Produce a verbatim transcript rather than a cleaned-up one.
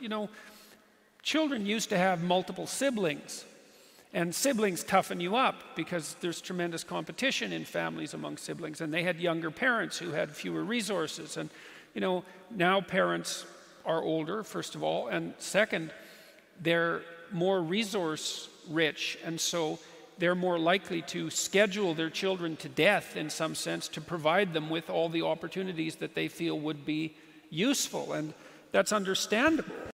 you know, children used to have multiple siblings, and siblings toughen you up because there's tremendous competition in families among siblings, and they had younger parents who had fewer resources. And you know, now parents are older, first of all, and second, they're more resource rich, and so they're more likely to schedule their children to death in some sense to provide them with all the opportunities that they feel would be useful. And that's understandable.